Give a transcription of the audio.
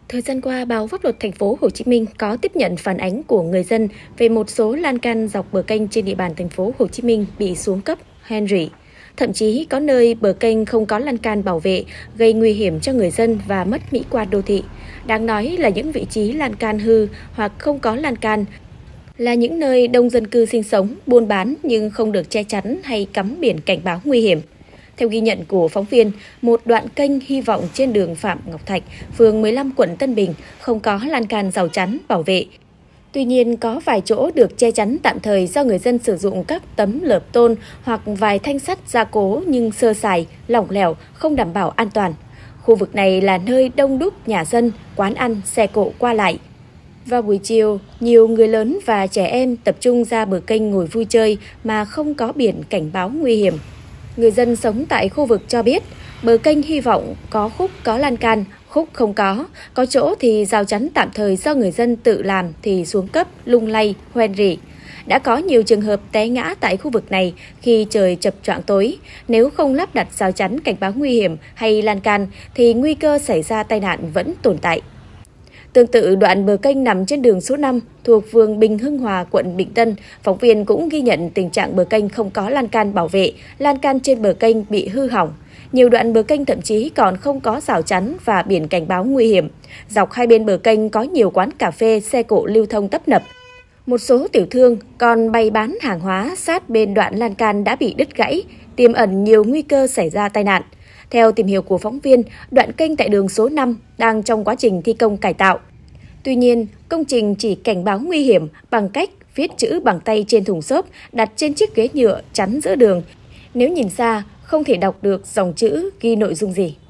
Thời gian qua, báo Pháp luật Thành phố Hồ Chí Minh có tiếp nhận phản ánh của người dân về một số lan can dọc bờ kênh trên địa bàn Thành phố Hồ Chí Minh bị xuống cấp, hoen rỉ. Thậm chí có nơi bờ kênh không có lan can bảo vệ, gây nguy hiểm cho người dân và mất mỹ quan đô thị. Đáng nói là những vị trí lan can hư hoặc không có lan can là những nơi đông dân cư sinh sống, buôn bán nhưng không được che chắn hay cắm biển cảnh báo nguy hiểm. Theo ghi nhận của phóng viên, một đoạn kênh Hy vọng trên đường Phạm Ngọc Thạch, phường 15 quận Tân Bình không có lan can rào chắn bảo vệ. Tuy nhiên, có vài chỗ được che chắn tạm thời do người dân sử dụng các tấm lợp tôn hoặc vài thanh sắt gia cố nhưng sơ sài, lỏng lẻo, không đảm bảo an toàn. Khu vực này là nơi đông đúc nhà dân, quán ăn, xe cộ qua lại. Vào buổi chiều, nhiều người lớn và trẻ em tập trung ra bờ kênh ngồi vui chơi mà không có biển cảnh báo nguy hiểm. Người dân sống tại khu vực cho biết, bờ kênh Hy vọng có khúc có lan can, khúc không có chỗ thì rào chắn tạm thời do người dân tự làm thì xuống cấp, lung lay, hoen rỉ. Đã có nhiều trường hợp té ngã tại khu vực này khi trời chập choạng tối. Nếu không lắp đặt rào chắn cảnh báo nguy hiểm hay lan can thì nguy cơ xảy ra tai nạn vẫn tồn tại. Tương tự đoạn bờ kênh nằm trên đường số 5 thuộc phường Bình Hưng Hòa, quận Bình Tân, phóng viên cũng ghi nhận tình trạng bờ kênh không có lan can bảo vệ, lan can trên bờ kênh bị hư hỏng. Nhiều đoạn bờ kênh thậm chí còn không có rào chắn và biển cảnh báo nguy hiểm. Dọc hai bên bờ kênh có nhiều quán cà phê, xe cộ lưu thông tấp nập. Một số tiểu thương còn bày bán hàng hóa sát bên đoạn lan can đã bị đứt gãy, tiềm ẩn nhiều nguy cơ xảy ra tai nạn. Theo tìm hiểu của phóng viên, đoạn kênh tại đường số 5 đang trong quá trình thi công cải tạo. Tuy nhiên, công trình chỉ cảnh báo nguy hiểm bằng cách viết chữ bằng tay trên thùng xốp đặt trên chiếc ghế nhựa chắn giữa đường. Nếu nhìn xa, không thể đọc được dòng chữ ghi nội dung gì.